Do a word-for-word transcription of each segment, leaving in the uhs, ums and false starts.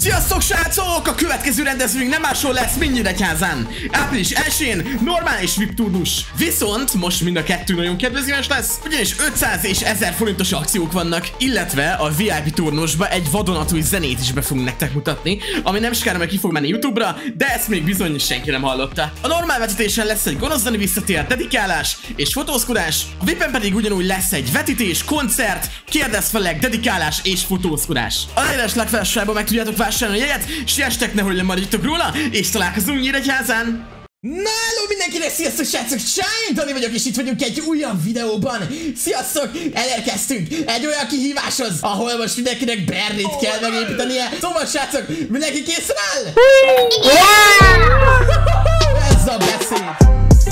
Sziasztok srácok! A következő rendezvényünk nem máshol lesz, mint Nyíregyházán. április elsején normális vé i pé turnus. Viszont most mind a kettő nagyon kedvezményes lesz, ugyanis ötszáz és ezer forintos akciók vannak, illetve a vé i pé turnusba egy vadonatúj zenét is be fogunk nektek mutatni, ami nem sokára meg ki fog menni YouTube-ra, de ezt még bizony senki nem hallotta. A normál vetítésen lesz egy gonosz zene visszatér, dedikálás és fotózkodás, a vé i pén pedig ugyanúgy lesz egy vetítés, koncert, kérdezfelek, dedikálás és fotózkodás. A leírás legfelsősorban meg tudjátok vásárolni a jegyet, siestek, nehogy lemaradjatok róla, és találkozunk Nyíregyházán! Na, hello mindenkinek, sziasztok srácok, Sájn Dani vagyok, és itt vagyunk egy újabb videóban. Sziasztok, elérkeztünk egy olyan kihíváshoz, ahol most mindenkinek berrit kell megépítenie. Szóval srácok, mindenki készen áll? Ez a beszéd.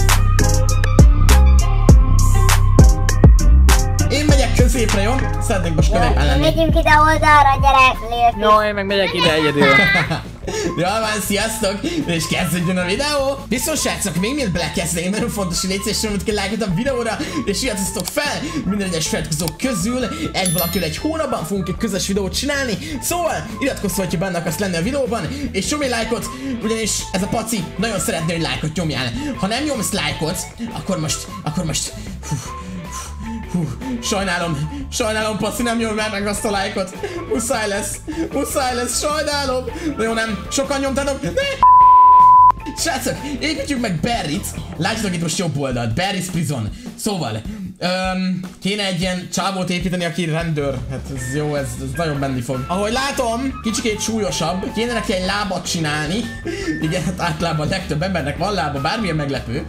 Én megyek középre, jó? Szeretnék most középen lenni. Megyünk ide oldalra, gyerek, lépj. No, én meg megyek ide egyedül. Jól van, sziasztok, és kezdődjön a videó. Viszont srácok, még mielőtt belekezdenénk, nagyon fontos, hogy légy szíves, hogy kell lájkot a videóra, és iratkozzatok fel minden egyes feliratkozók közül. Egy valakivel egy hónapban fogunk egy közös videót csinálni, szóval iratkozz, hogyha benne akarsz lenni a videóban, és nyomj egy lájkot, ugyanis ez a paci nagyon szeretné, hogy lájkot nyomjál. Ha nem nyomsz lájkot, akkor most, akkor most... Hú, Hú, sajnálom, sajnálom, Paci, nem jól már meg azt a lájkot. Muszáj lesz, muszáj lesz, sajnálom. De jó, nem, sokan nyomtátok. Ne! Srácok, építjük meg Barryt. Látjátok itt most jobb oldalt, Barry's Prison. Szóval, öm, kéne egy ilyen csávót építeni, aki rendőr. Hát ez jó, ez, ez nagyon menni fog. Ahogy látom, kicsikét súlyosabb. Kéne neki egy lábat csinálni. Igen, hát általában a legtöbb embernek van lába, bármilyen meglepő.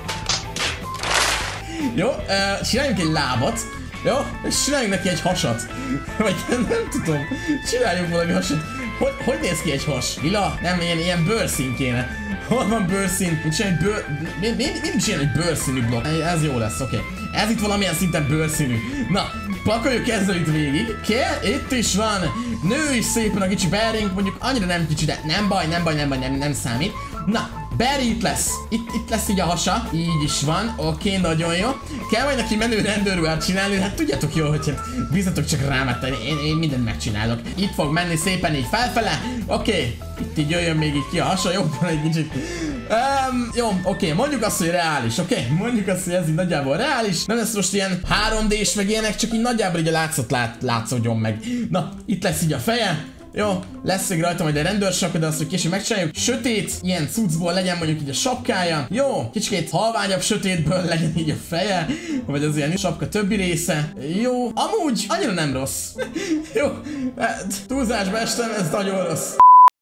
Jó, uh, csináljunk egy lábat, jó, és csináljunk neki egy hasat. Vagy nem, nem tudom, csináljunk valami hasat. Hogy, hogy néz ki egy has? Lila? Nem, ilyen, ilyen bőrszín kéne. Hol van bőrszín? Mit csinálj egy bőr... Miért mi, mi, mi csinálj egy bőrszínű blokk? Ez jó lesz, oké. Okay. Ez itt valamilyen szinten bőrszínű. Na, pakoljuk ezzel itt végig. Kell, itt is van. Nő is szépen a kicsi Barrynk, mondjuk annyira nem kicsi, de nem baj, nem baj, nem baj, nem, nem számít. Na, Barry itt lesz. Itt, itt lesz így a hasa. Így is van. Oké, okay, nagyon jó. Kell majd neki menő rendőrruhát csinálni. Hát tudjátok jól, hogy hát bízzatok csak rám, hát én, én mindent megcsinálok. Itt fog menni szépen így felfele. Oké. Okay. Itt így jöjjön még így ki a hasa. Jobban egy kicsit. Um, jó, oké. Okay. Mondjuk azt, hogy reális. Oké. Okay? Mondjuk azt, hogy ez így nagyjából reális. Nem lesz most ilyen három dés meg ilyenek, csak így nagyjából így a látszat lát, látszódjon meg. Na, itt lesz így a feje. Jó, lesz még rajta majd egy rendőrsapka, de azt, hogy később megcsináljuk. Sötét, ilyen cuccból legyen mondjuk így a sapkája. Jó, kicsikét halványabb sötétből legyen így a feje, vagy az ilyen sapka többi része. Jó, amúgy annyira nem rossz. Jó, hát, túlzásba estem, ez nagyon rossz.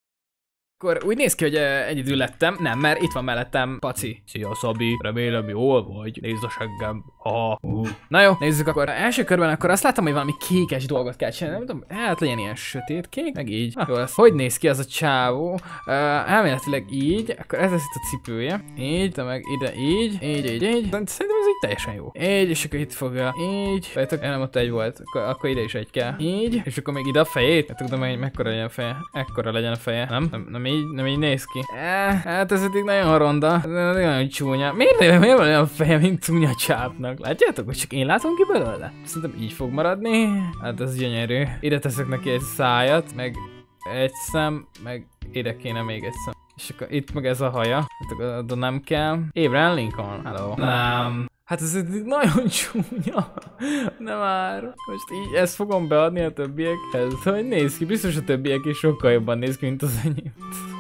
Akkor úgy néz ki, hogy uh, egyedül lettem. Nem, mert itt van mellettem Paci. Szia Szabi, remélem jól vagy. Nézd a seggem. Aha. Uh. Na jó, nézzük akkor. Első körben akkor azt láttam, hogy valami kékes dolgot kell csinálni. Nem tudom, hát legyen ilyen sötét kék, meg így. Ah, jó lesz. Hogy néz ki az a csávó? Uh, elméletileg így, akkor ez lesz itt a cipője. Így, de meg ide így, így, így, így. Szerintem ez így teljesen jó. Így, és akkor itt fogja. Így. Vejtek, nem ott egy volt. Akkor, akkor ide is egy kell. Így. És akkor még ide a fejét. Hát tudom, hogy mekkora legyen a feje. Ekkora legyen a feje. Nem? Nem, nem így, nem így néz ki. Eh, hát ez eddig nagyon ronda. Nagyon csúnya. Miért, miért van olyan feje, mint csúnya csápnak? Látjátok, hogy csak én látom ki belőle? Szerintem így fog maradni. Hát ez gyönyörű. Ide teszek neki egy szájat, meg egy szem, meg ide kéne még egy szem. És akkor itt meg ez a haja. Hát oda nem kell. Abraham Lincoln. Hello. Nem. Hát ez nagyon csúnya. Nem már. Most így ezt fogom beadni a többiekhez. Hogy néz ki? Biztos a többiek is sokkal jobban néz ki, mint az enyém.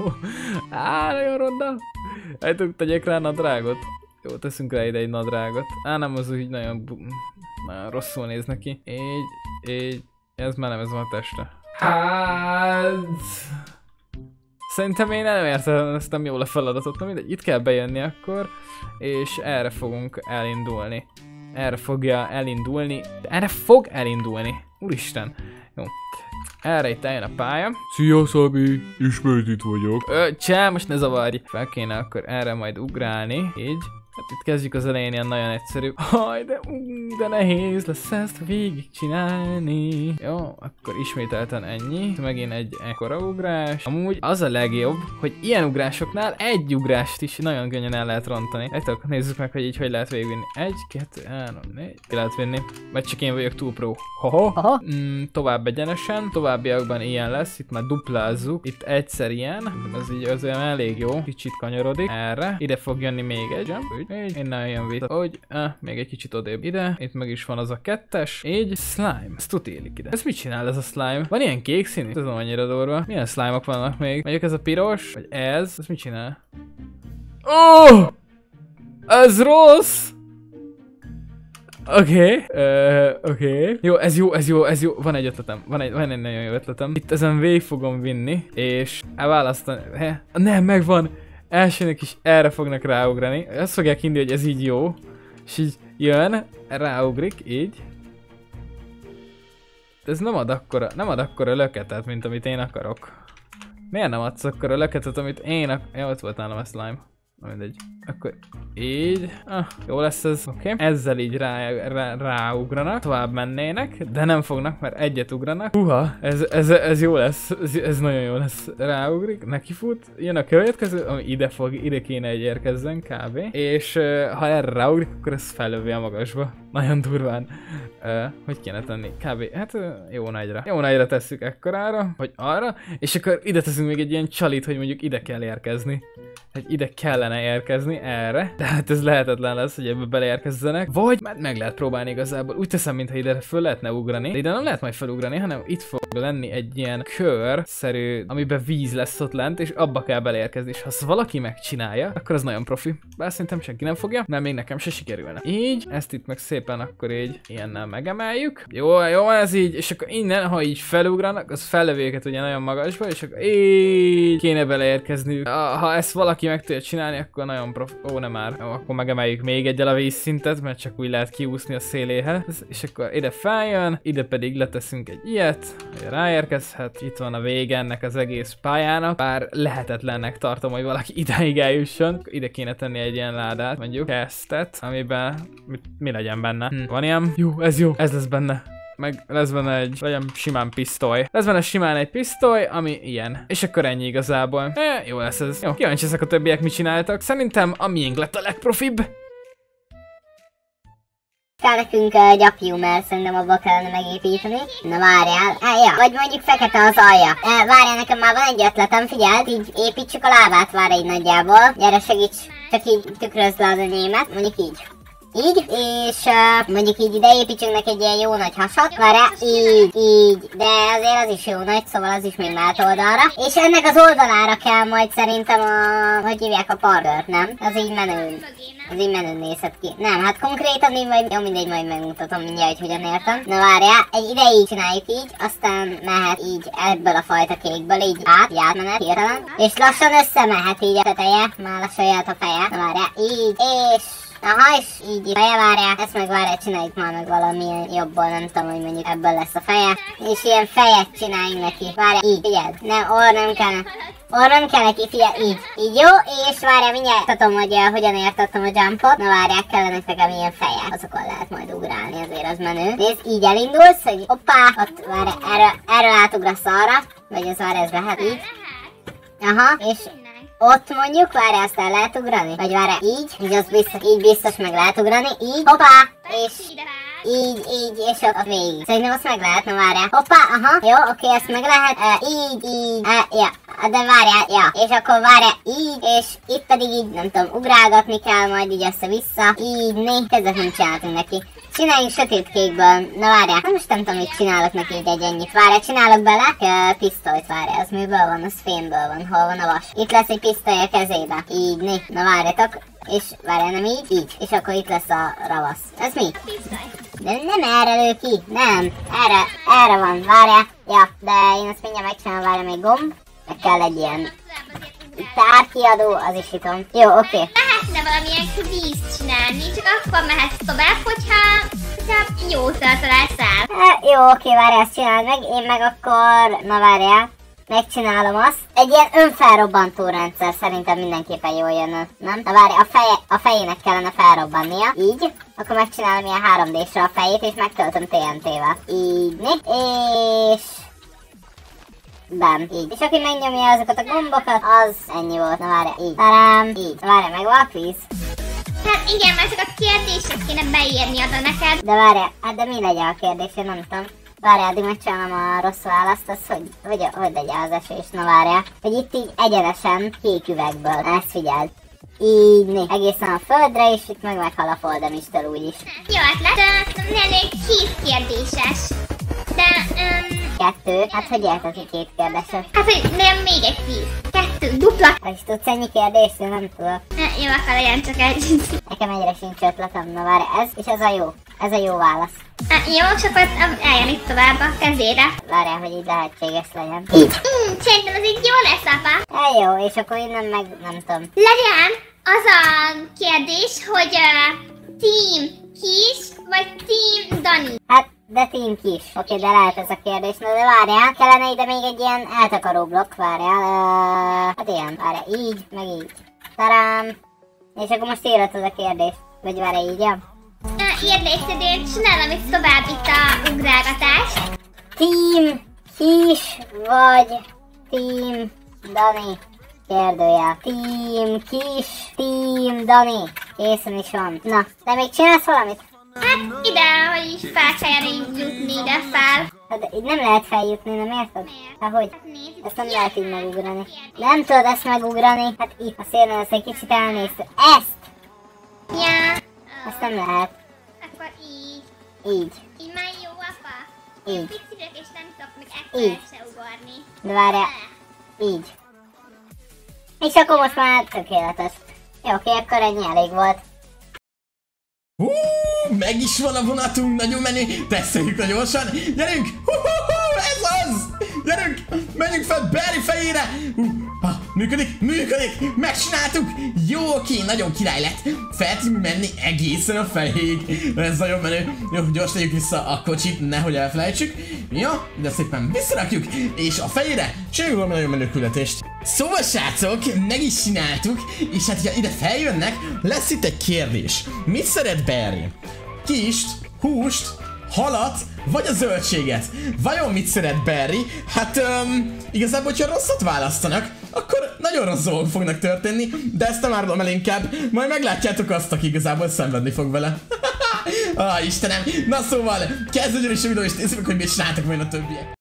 Á, nagyon ronda. Hát tegyek rá nadrágot. Jó, teszünk rá ide egy nadrágot. Á, nem, az úgy nagyon, nagyon rosszul néz neki. Így, így. Ez már nem, ez van a testre. Hát... Szerintem én nem értem ezt nem jól a feladatot, nem mindegy, itt kell bejönni akkor, és erre fogunk elindulni. Erre fogja elindulni, erre fog elindulni, úristen. Jó, erre itt eljön a pálya. Szia Szabi, ismét itt vagyok. Ö, csá, most ne zavarj. Fel kéne akkor erre majd ugrálni, így. Hát itt kezdjük az elején ilyen nagyon egyszerű. Haj, de, de nehéz lesz ezt végigcsinálni. Jó, akkor ismételten ennyi. Megint egy ekkora ugrás. Amúgy az a legjobb, hogy ilyen ugrásoknál egy ugrást is nagyon könnyen el lehet rontani. Egytől nézzük meg, hogy így hogy lehet végigvinni. Egy, kettő, három, négy. Ki lehet vinni. Vagy csak én vagyok túl pro. Haha. Mm, tovább egyenesen. Továbbiakban ilyen lesz. Itt már duplázzuk. Itt egyszer ilyen. Ez így azért elég jó. Kicsit kanyarodik. Erre. Ide fog jönni még egy. Így. Innen jön vissza. Hogy, eh, még egy kicsit odébb ide. Itt meg is van az a kettes. Így. Slime. Ez tuti élik ide. Ez mit csinál ez a slime? Van ilyen kék színű? Ez annyira durva. Milyen slime-ok vannak még? Mondjuk ez a piros. Vagy ez. Ez mit csinál? Oh! Ez rossz! Oké, okay. uh, oké. Okay. Jó, ez jó, ez jó, ez jó. Van egy ötletem, van egy, van egy nagyon jó ötletem. Itt ezen végig fogom vinni, és elválasztani. He? Nem, megvan. Elsőnek is erre fognak ráugrani. Azt fogják hinni, hogy ez így jó. És így jön, ráugrik, így. Ez nem ad akkora, nem ad akkora löketet, mint amit én akarok. Miért nem adsz akkora löketet, amit én akarok? Ja, ott volt nálam a slime. Mindegy. Akkor így. Ah, jó lesz ez. Oké. Okay. Ezzel így rá, rá, ráugranak. Tovább mennének, de nem fognak, mert egyet ugranak. Uha, ez, ez, ez jó lesz. Ez, ez nagyon jó lesz. Ráugrik, nekifut. Jön a következő, ami ide fog, ide kéne egy érkezzen kb. És uh, ha erre ráugrik, akkor ez fellövi a magasba. Nagyon durván. Uh, hogy kéne tenni? Kb. Hát uh, jó nagyra. Jó nagyra tesszük ekkorára, vagy arra. És akkor ide teszünk még egy ilyen csalit, hogy mondjuk ide kell érkezni. hogy ide kellene érkezni erre, tehát ez lehetetlen lesz, hogy ebbe beleérkezzenek, vagy mert meg lehet próbálni igazából. Úgy teszem, mintha ide föl lehetne ugrani, de ide nem lehet majd felugrani, hanem itt fog lenni egy ilyen kör-szerű, amiben víz lesz ott lent, és abba kell beleérkezni, és ha azt valaki megcsinálja, akkor az nagyon profi. Bár szerintem senki nem fogja, mert még nekem se sikerülne. Így, ezt itt meg szépen akkor így ilyennel megemeljük. Jó, jó, ez így, és akkor innen, ha így felugranak, az fellövi őket ugye nagyon magasba, és akkor így kéne beleérkezniük. Ha ezt valaki meg tudja csinálni, akkor nagyon profi. Ó, nem már. Jó, akkor megemeljük még egyel a vízszintet, mert csak úgy lehet kiúszni a széléhez. És akkor ide feljön, ide pedig leteszünk egy ilyet, hogy ráérkezhet. Itt van a vége ennek az egész pályának. Bár lehetetlennek tartom, hogy valaki idáig eljusson. Ide kéne tenni egy ilyen ládát, mondjuk kezdet, amiben mi, mi legyen benne. Hm. Van ilyen? Jó, ez jó, ez lesz benne. Meg lesz benne egy, legyen simán pisztoly. Lesz benne simán egy pisztoly, ami ilyen. És akkor ennyi igazából. E, jó lesz ez. Jó, kíváncsi ezek a többiek mit csináltak. Szerintem a miénk lett a legprofibb. Kell nekünk uh, gyapjú, mert szerintem abba kellene megépíteni. Na várjál. E, ja. Vagy mondjuk fekete az alja. E, várjál, nekem már van egy ötletem, figyeld, így építsük a lábát, várj így nagyjából. Gyere, segíts, csak így tükrözd le az enyémet, mondjuk így. Így, és uh, mondjuk így ide építsünk neki egy ilyen jó nagy hasat, várjál, így, így, de azért az is jó nagy, szóval az is még mehet oldalra. És ennek az oldalára kell majd szerintem a, hogy hívják, a pardört, nem? Az így menőn, az így menőn nézhet ki. Nem, hát konkrétan így majd, jó mindegy, majd megmutatom mindjárt, hogy hogyan értem. Na várjál, egy ideig csináljuk így, aztán mehet így ebből a fajta kékből, így át, így átmenet, hirtelen. És lassan összemehet így a teteje, már lassan jöhet a feje, na várjál, így, és... Aha, és így feje, várják, ezt meg várják, csináljuk már meg valamilyen jobból, nem tudom, hogy mondjuk ebből lesz a feje. És ilyen fejet csináljunk neki, várják, így, figyeld, nem, orr nem kell, orr nem kell neki, figyeld, így, így jó, és várják, mindjárt tudom, hogy uh, hogyan értettem a jumpot, na várják, kellenek nekem ilyen feje, azokon lehet majd ugrálni, azért az menő. Nézd, így elindulsz, hogy hoppá, ott várják, erről, erről átugrasz arra, vagy ez várják, ez lehet így. Aha, és... Ott mondjuk, várjál, azt el lehet ugrani? Vagy várjál, így, így, az biztos, így biztos meg lehet ugrani, így, hoppá, és így, így, és ott végig. Szerintem azt meg lehet, na várjál, hoppá, aha, jó, oké, ezt meg lehet, e, így, így, e, ja, de várjál, ja, és akkor várjál, így, és itt pedig így, nem tudom, ugrálgatni kell majd így össze-vissza, így, né, kezdet nem csináltunk neki. Csináljunk sötétkékből, na várjál, most nem tudom, mit csinálok neki így egy ennyit. Várjál, csinálok bele uh, pisztolyt, várjál, az miből van, az fémből van, hol van a vas. Itt lesz egy pisztoly a kezébe, így, né, na várjatok, és várjál, nem így, így, és akkor itt lesz a ravasz. Ez mi? De nem erre lő ki, nem, erre, erre van, várjál, ja, de én azt mindjárt megcsinálom, várjál, még gomb, meg kell egy ilyen tárkiadó, az is hitom. Jó, oké. Okay. Lehetne valamilyen kvízt csinálni, csak akkor mehetsz tovább, hogyha, hogyha jó találsz el. E, jó, oké, okay, várjál, ezt csináld meg, én meg akkor, na várjál, megcsinálom azt. Egy ilyen önfelrobbantó rendszer szerintem mindenképpen jól jön, nem? Na várj, a, feje, a fejének kellene felrobbannia, így. Akkor megcsinálom ilyen három dé-sre a fejét, és megtöltöm té en té-vel. Így, né? És... bam, így. És aki megnyomja azokat a gombokat, az ennyi volt. Na várja, így. Tarám, így. Várja, meg van a kvíz. Hát igen, mert ezek a kérdések kéne beírni oda neked. De várja, hát de mi legyen a kérdés, én nem tudom. Várjál, addig megcsinálom a rossz választ, az hogy, hogy, hogy legyen az esés, na várjál. Hogy itt így egyenesen kék üvegből, na ezt figyeld. Így, né, egészen a földre, és itt meg meghal a foldemistől úgyis. Jó ötlet, de lennék két kérdéses. De, um, Kettő, hát hogy érted, hogy két kérdéses? hát hogy nem még egy kvíz. Kettő, dupla. És tudsz ennyi kérdést, én nem tudok. Jó, akkor legyen csak egy. Nekem egyre sincs ötletem, na várj, ez, és ez a jó. Ez a jó válasz. Jó, és akkor eljön itt tovább a kezére. Várjál, hogy így lehetséges legyen. Így. Mm, szerintem ez így jó lesz, apa. E, jó, és akkor innen meg nem tudom. Legyen az a kérdés, hogy uh, Team Kis vagy Team Dani. Hát, de Team Kis. Oké, de lehet ez a kérdés. Na de várjál, kellene ide még egy ilyen eltakaró blokk, várjál. Uh, hát ilyen, várjál, így, meg így. Tarám. És akkor most írhatod a kérdést. Vagy várjál, így, ja? Uh, Érdekszerűen csinálom itt tovább itt a ugrálgatást. Team Kis vagy Team Dani? Kérdőjel. Team Kis, Team Dani. Készen is van. Na, de még csinálsz valamit? Hát ide, hogy így fel kelljen jutni ide fel. Hát így nem lehet feljutni, nem érted? Hát hogy? Hát nézd, Ezt nem lehet így megugrani. Nem tudod ezt megugrani? Hát itt a szélnél ezt egy kicsit elnéztük. Ezt! Ja. Ezt nem lehet. Akkor így. Így. Így már jó, apa. Így. Picirek és nem tudok még Így. ekkora se ugorni. De várjál. Így. És akkor most már tökéletes. Jó, oké, akkor ennyi elég volt. Hú, meg is van a vonatunk, nagyon menő. Teszteljük nagyon gyorsan. Gyerünk! Hú, hú, hú, ez az! Gyerünk! Menjünk fel Barry fejére! Hú, ah, működik, működik! Megcsináltuk! Jó, oké, nagyon király lett. Fel tudunk menni egészen a fejéig. Ez nagyon menő. Jó, gyors tegyük vissza a kocsit, nehogy elfelejtsük. Jó, de szépen visszarakjuk. És a fejére csináljunk valami nagyon menő küldetést. Szóval srácok, meg is csináltuk, és hát ha ide feljönnek, lesz itt egy kérdés. Mit szeret Barry? Kist, húst, halat, vagy a zöldséget? Vajon mit szeret Barry? Hát, um, igazából, hogyha rosszat választanak, akkor nagyon rossz dolgok fognak történni, de ezt nem árulom el inkább, majd meglátjátok azt, aki igazából szenvedni fog vele. Ah, Istenem! Na szóval, kezdődjön is a videó, és nézzük meg, hogy mit csináltak majd a többiek.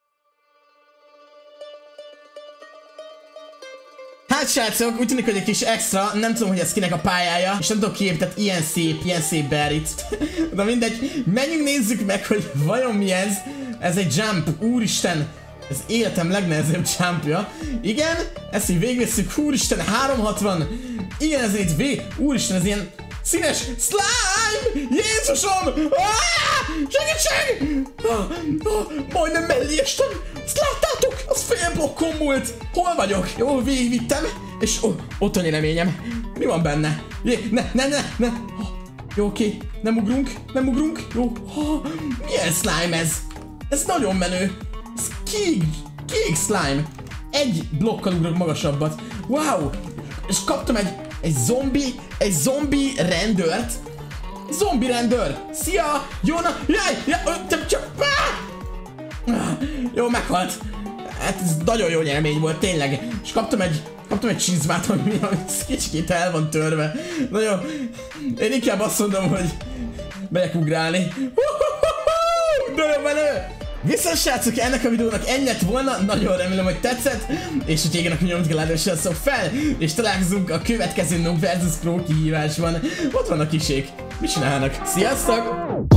Hát srácok, úgy tűnik, hogy egy kis extra, nem tudom, hogy ez kinek a pályája, és nem tudom kiépített ilyen szép, ilyen szép Barryt. De mindegy, menjünk nézzük meg, hogy vajon mi ez. Ez egy jump, úristen, ez életem legnehezebb jumpja. Igen, ezt így végigvesszük, úristen, háromszázhatvan. Igen, ez egy V, úristen, ez ilyen színes slime! Jézusom! Ah! Segítség! Ah, ah, majdnem mellé estem! Ezt láttátok? Az fél blokkon múlt! Hol vagyok? Jó, végigvittem, és oh, ott annyi reményem. Mi van benne? Jé, ne, ne, ne, ne! Oh, jó, oké, nem ugrunk, nem ugrunk. Jó, oh, milyen slime ez? Ez nagyon menő. Ez kék, kék slime. Egy blokkal ugrok magasabbat. Wow! És kaptam egy Egy zombi, egy zombi rendőrt. Zombi rendőr! Szia! Jó, na, jaj! Jaj! Te csak... Jó, meghalt. Hát ez nagyon jó nyermény volt, tényleg. És kaptam egy... Kaptam egy csizmát, ami kicsikét el van törve. Na jó. Én inkább azt mondom, hogy... megyek ugrálni. Nagyon menő! Viszont srácok, ennek a videónak ennyi lett volna, nagyon remélem, hogy tetszett, és hogy igen, akkor nyomd ki a lájkot, szok fel, és találkozunk a következő Noob versus. Pro kihívásban. Ott vannak kisék, mit csinálnak? Sziasztok!